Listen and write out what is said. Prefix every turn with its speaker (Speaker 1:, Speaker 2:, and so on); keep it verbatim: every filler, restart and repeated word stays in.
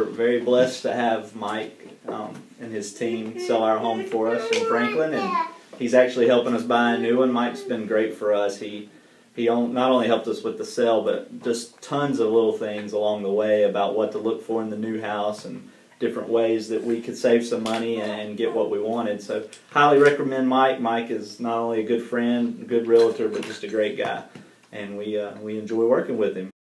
Speaker 1: very blessed to have Mike um, and his team sell our home for us in Franklin, and he's actually helping us buy a new one. Mike's been great for us. He he not only helped us with the sale, but just tons of little things along the way about what to look for in the new house and different ways that we could save some money and get what we wanted. So highly recommend Mike. Mike is not only a good friend, a good realtor, but just a great guy, and we uh, we enjoy working with him.